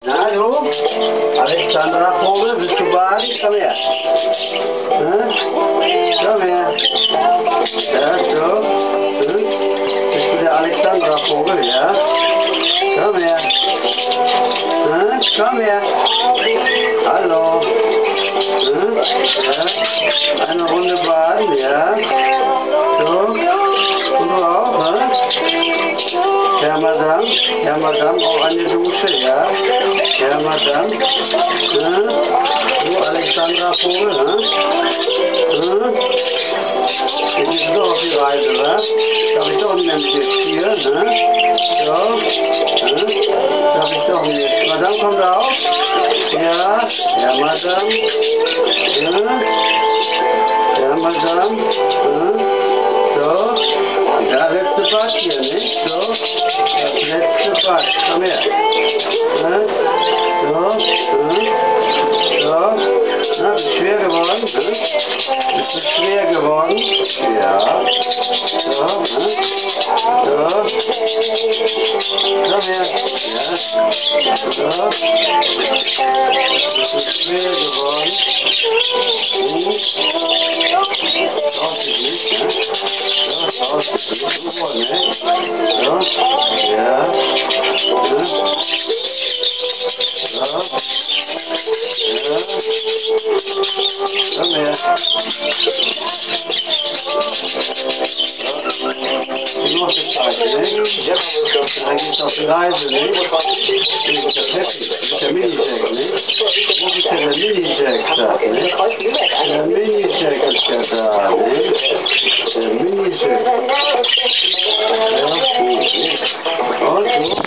Na du, Alexandra Vogel, bist du baden? Komm her. Komm her. Ja, so. Bist du der Alexandra Vogel, ja? Komm her. Komm her. Hallo. Ja. Eine Runde baden, ja? So. Und du auch, Herr Madame, auch eine Dusche, ja? Herr Madame, du Alexandra Vogel, Jetzt bist du doch auf die Reise, wa? Darf ich doch nicht mehr mit dir spielen, So, darf ich doch nicht. Madame kommt auch? Ja, Herr Madame, Herr Madame, so. Ja, letzte Bad hier, nicht? So, das letzte Bad. Komm her. So. Na, bist du schwer geworden? Bist du schwer geworden? Ja. So. Komm her. Ja. So. Bist du schwer geworden? Ausgeglichen, Ausgeglichen, So, ja. Komm her. Du machst die Zeit, nicht? Dann gehst du auf die Reise, nicht? Du bist der Peppi, du bist der Mini-Jack, nicht? Wo ist denn der Mini-Jack da, nicht? Der Mini-Jack ist ja da, nicht? Der Mini-Jack. Ja, gut, nicht? Und du,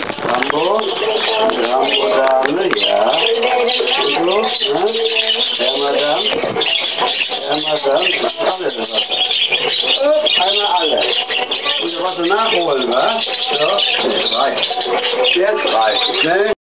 Rambo-Dame, ja. Und du, Herr Madame, alle das Wasser. Einmal alle. Und das Wasser nachholen, wa? So, jetzt reicht. Jetzt reicht. Schnell.